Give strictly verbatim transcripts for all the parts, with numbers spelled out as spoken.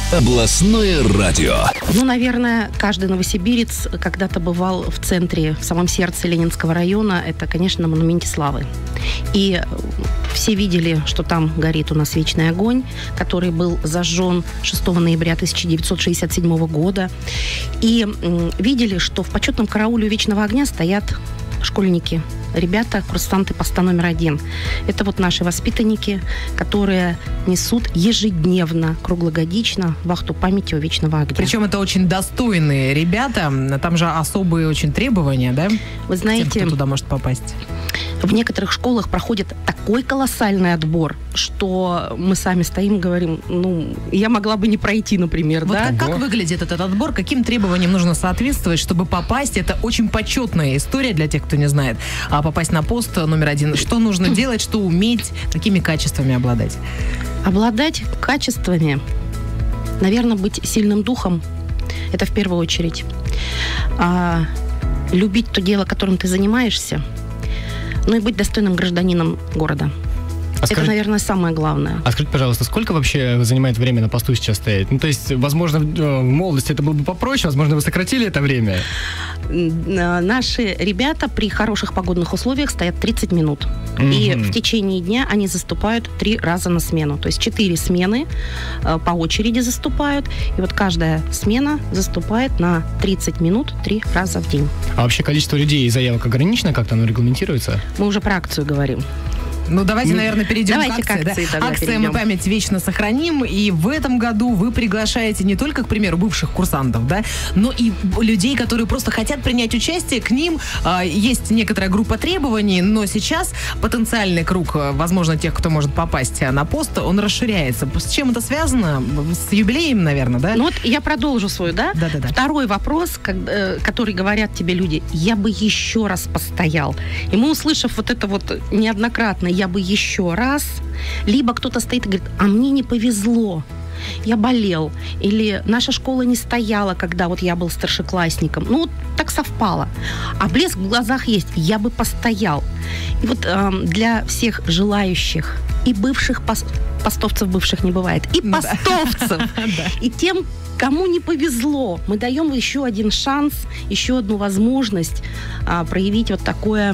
Областное радио. Ну, наверное, каждый новосибирец когда-то бывал в центре, в самом сердце Ленинского района. Это, конечно, на Монументе Славы. И все видели, что там горит у нас вечный огонь, который был зажжен шестого ноября тысяча девятьсот шестьдесят седьмого года. И м, видели, что в почетном карауле у вечного огня стоят школьники, ребята, курсанты поста номер один. Это вот наши воспитанники, которые несут ежедневно, круглогодично вахту памяти у вечного огня. Причем это очень достойные ребята. Там же особые очень требования, да? Вы знаете, тем, кто туда может попасть. В некоторых школах проходит такой колоссальный отбор, что мы сами стоим и говорим, ну, я могла бы не пройти, например, вот да? Как, как выглядит этот отбор? Каким требованиям нужно соответствовать, чтобы попасть? Это очень почетная история для тех, кто не знает. А попасть на пост номер один. Что нужно делать, что уметь, какими качествами обладать? Обладать качествами, наверное, быть сильным духом, это в первую очередь. А, любить то дело, которым ты занимаешься, ну и быть достойным гражданином города. А это, скажи... наверное, самое главное. А скажите, пожалуйста, сколько вообще занимает время на посту сейчас стоять? Ну, то есть, возможно, в молодости это было бы попроще, возможно, вы сократили это время? Наши ребята при хороших погодных условиях стоят тридцать минут. Mm-hmm. И в течение дня они заступают три раза на смену. То есть четыре смены э, по очереди заступают. И вот каждая смена заступает на тридцать минут три раза в день. А вообще количество людей и заявок ограничено? Как-то оно регламентируется? Мы уже про акцию говорим. Ну, давайте, наверное, перейдем давайте к акции. к акции Да? Акция перейдем. «Мы память вечно сохраним». И в этом году вы приглашаете не только, к примеру, бывших курсантов, да, но и людей, которые просто хотят принять участие. К ним э, есть некоторая группа требований, но сейчас потенциальный круг, возможно, тех, кто может попасть на пост, он расширяется. С чем это связано? С юбилеем, наверное, да? Ну вот я продолжу свой, да? Да-да-да. Второй вопрос, который говорят тебе люди, я бы еще раз постоял. И мы, услышав вот это вот неоднократно, я бы еще раз, либо кто-то стоит и говорит, а мне не повезло, я болел, или наша школа не стояла, когда вот я был старшеклассником. Ну, вот так совпало. А блеск в глазах есть, я бы постоял. И вот э, для всех желающих, и бывших пос- постовцев бывших не бывает, и постовцев, и тем, кому не повезло, мы даем еще один шанс, еще одну возможность а, проявить вот такое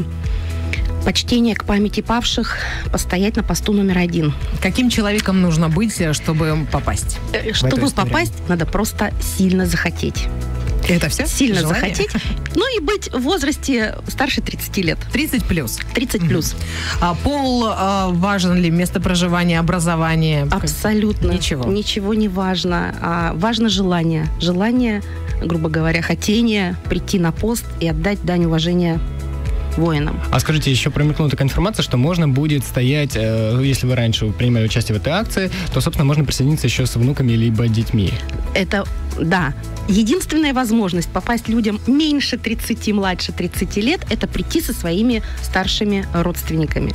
почтение к памяти павших, постоять на посту номер один. Каким человеком нужно быть, чтобы попасть? Чтобы попасть, надо просто сильно захотеть. Это все? Сильно Желание? захотеть. Ну и быть в возрасте старше тридцати лет. тридцать плюс. тридцать плюс. А пол а, важен ли? Место проживания, образование? Абсолютно. Ничего. Ничего не важно. А, важно желание. Желание, грубо говоря, хотение прийти на пост и отдать дань уважения воинам. А скажите, еще промелькнула такая информация, что можно будет стоять, э, если вы раньше принимали участие в этой акции, то, собственно, можно присоединиться еще с внуками либо детьми. Это, да. Единственная возможность попасть людям меньше тридцати, младше тридцати лет, это прийти со своими старшими родственниками.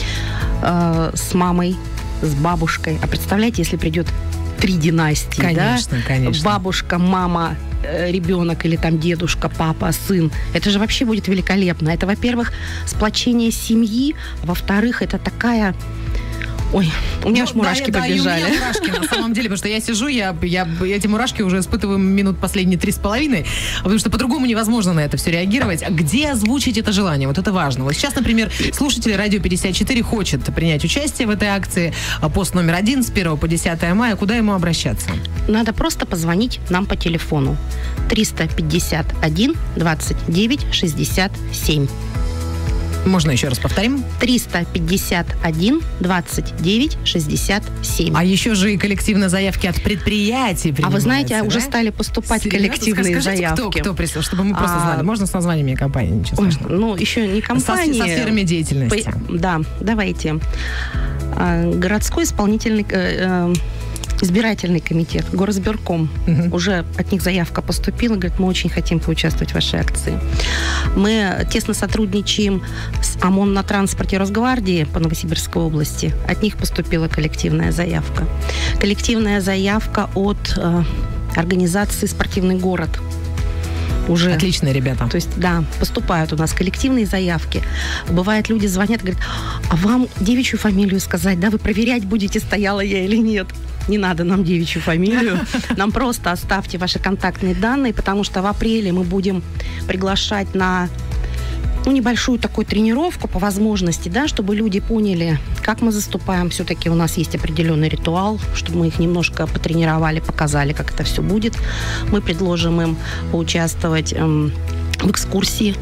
Э, с мамой, с бабушкой. А представляете, если придет три династии, конечно, да? Конечно. Бабушка, мама, ребенок или там дедушка, папа, сын. Это же вообще будет великолепно. Это, во-первых, сплочение семьи. Во-вторых, это такая... Ой, у меня ну, аж мурашки да, побежали. Да, и у меня мурашки, на самом деле, потому что я сижу, я, я эти мурашки уже испытываю минут последние три с половиной, потому что по-другому невозможно на это все реагировать. А где озвучить это желание? Вот это важно. Вот сейчас, например, слушатель Радио пятьдесят четыре хочет принять участие в этой акции. Пост номер один с первого по десятое мая. Куда ему обращаться? Надо просто позвонить нам по телефону триста пятьдесят один двадцать девять шестьдесят семь. Можно еще раз повторим? триста пятьдесят один двадцать девять шестьдесят семь. А еще же и коллективные заявки от предприятий. А вы знаете, да? уже стали поступать Серьезно? коллективные Скажите, заявки. Кто, кто прислал, чтобы мы просто а... знали. Можно с названиями компании, ничего Ой, страшного. ну, еще не компании. Со, со сферами деятельности. По... Да, давайте. Городской исполнительный... Э, э, избирательный комитет, горосберком. Угу. Уже от них заявка поступила. Говорит, мы очень хотим поучаствовать в вашей акции. Мы тесно сотрудничаем с ОМОН на транспорте Росгвардии по Новосибирской области. От них поступила коллективная заявка. Коллективная заявка от э, организации «Спортивный город». Уже. Отличные ребята. То есть, да, поступают у нас коллективные заявки. Бывает, люди звонят, говорят, а вам девичью фамилию сказать, да, вы проверять будете, стояла я или нет. не надо нам девичью фамилию, нам просто оставьте ваши контактные данные, потому что в апреле мы будем приглашать на ну, небольшую такую тренировку по возможности, да, чтобы люди поняли, как мы заступаем. Все-таки у нас есть определенный ритуал, чтобы мы их немножко потренировали, показали, как это все будет. Мы предложим им поучаствовать эм, в экскурсии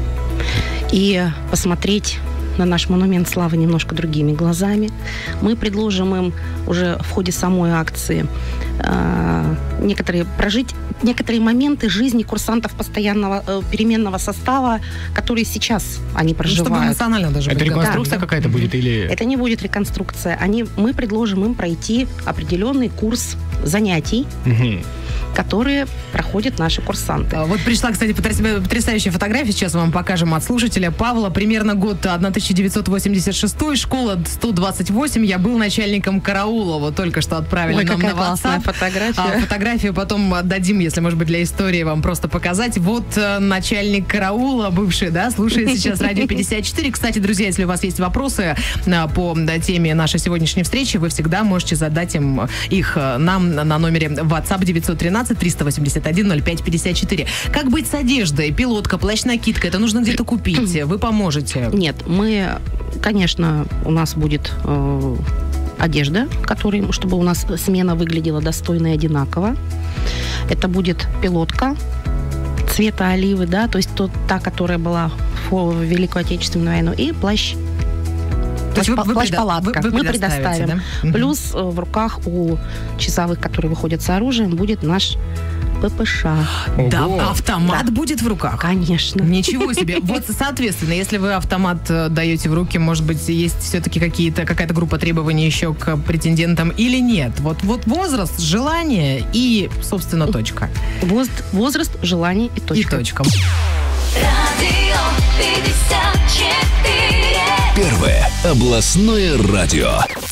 и посмотреть на наш монумент славы немножко другими глазами. Мы предложим им уже в ходе самой акции э, некоторые прожить некоторые моменты жизни курсантов постоянного э, переменного состава, которые сейчас они проживают. Ну, чтобы эмоционально даже Это быть реконструкция готовым, какая-то да? будет или... Это не будет реконструкция. Они, мы предложим им пройти определенный курс занятий, Мгм. которые проходят наши курсанты. А, Вот пришла, кстати, потряс- потрясающая фотография. Сейчас вам покажем от слушателя Павла. Примерно год тысяча девятьсот восемьдесят шестой, школа сто двадцать восемь. Я был начальником караула. Вот только что отправили Ой, нам какая на классная WhatsApp. фотография. А, фотографию потом отдадим, если, может быть, для истории вам просто показать. Вот э, начальник караула, бывший, да, слушает сейчас радио пятьдесят четыре. Кстати, друзья, если у вас есть вопросы э, по да, теме нашей сегодняшней встречи, вы всегда можете задать им их э, нам на номере WhatsApp девятьсот тринадцать триста восемьдесят один ноль пять пятьдесят четыре. Как быть с одеждой? Пилотка, плащ-накидка. Это нужно где-то купить. Вы поможете. Нет, мы, конечно, у нас будет э, одежда, который, чтобы у нас смена выглядела достойно и одинаково. Это будет пилотка цвета оливы, да, то есть тот, та, которая была в Великую Отечественную войну, и плащ. То есть вы- вы Плащ-палатка. преда- вы- вы Мы предоставите, предоставим. да? Мгм. Плюс э, в руках у часовых, которые выходят с оружием, будет наш ППШ. Да, Ого. автомат Да. будет в руках. Конечно. Ничего себе. Вот, соответственно, если вы автомат э, даете в руки, может быть, есть все-таки какие-то, какая-то группа требований еще к претендентам или нет? Вот, вот возраст, желание и, собственно, точка. Воз- Возраст, желание и И точка. точка. Радио пятьдесят четыре. Первое областное радио.